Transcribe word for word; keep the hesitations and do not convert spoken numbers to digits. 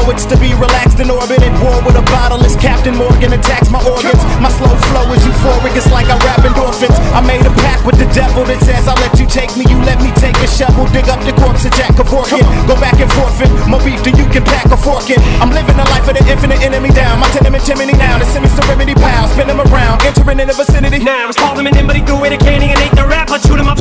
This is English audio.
It's to be relaxed in orbit at war with a bottle as Captain Morgan attacks my organs. My slow flow is euphoric, it's like I rap endorphins. I made a pact with the devil that says I'll let you take me, you let me take a shovel, dig up the corpse of Jack Kevorkian. Go back and forfeit, more beef than you can pack a fork in. I'm living a life of the infinite enemy down. My tenement chimney now, the semi-serenity pile, spin them around, entering in the vicinity. Now it's calling him in, but he threw it a candy and they